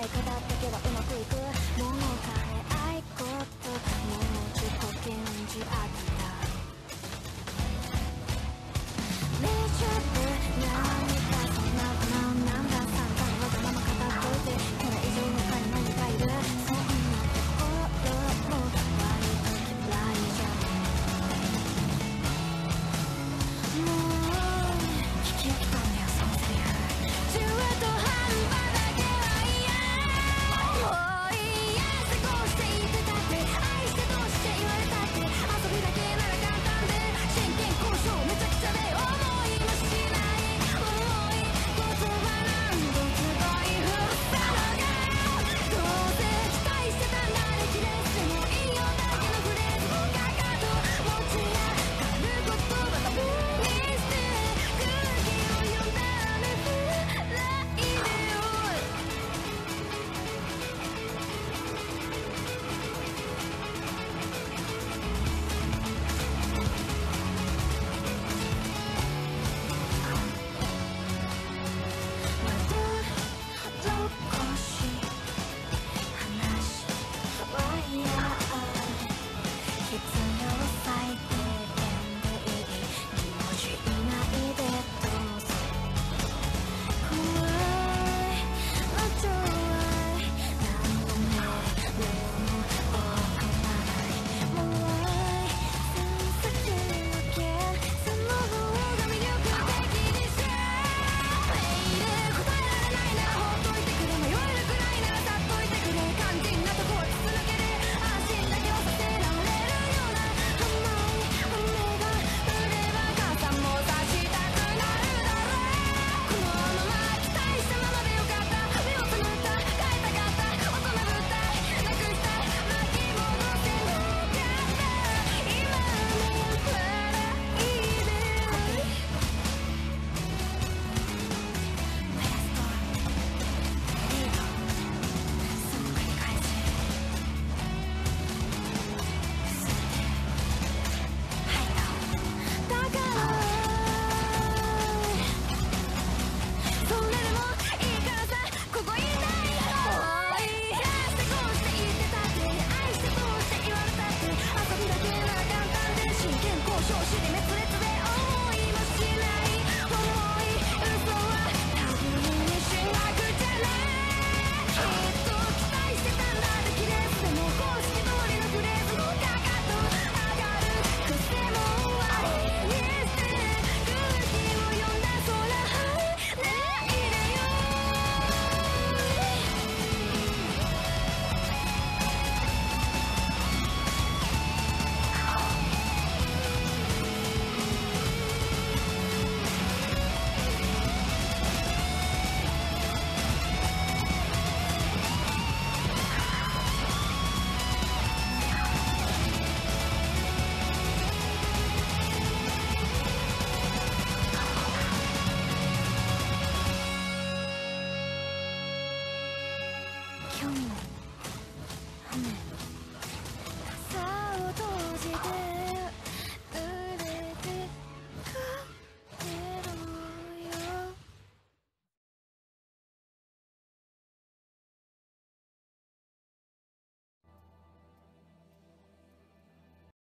い方だけはうまくいくものかい合いこともう自己顕示飽きたレジャーって何かそんなものなんだ散々わがまま語っといてこれ以上の他に何かいるそんなところも割と嫌いじゃんもう聞き飽きたんだよそのセリフ中途半端だけは嫌もういいや過ごしていてたって愛してどうして言われたって遊びだけなら簡単で真剣交渉めちゃくちゃで思いもしない重い言葉何度すごいふったのがどうせ期待してたんだ歴レスでもいいよだけのフレーズもかかと持ち上がる言葉が無にして空気を読んだ雨降らいでよ必要最低限でいい疑問しないでどうぞ怖いのちょい何度目でも多くないもう愛先分けその方が魅力的でしょメール答えられないならほっといてくれ迷えるくらいならさっといてくれ肝心なとこは筒抜けで安心だけをさせられるような甘い雨が降れば傘も差したくなるだろうこのまま期待したままでよかった目をつむった変えたかった大人ぶったいなくした巻き戻せなかった今の笑いでコピーベストリードその繰り返しだからそれでもいいからさここいないもういいやしてこうして言ってたって愛してどうして言われたって遊びだけなら簡単で真剣交渉尻滅裂で思いもしない重い嘘は多分にしなくちゃねきっと期待してたんだ出来レースでも公式通りのフレーズもかかと上がる癖もありにして空気を読んだ空はいないでよ今日も雨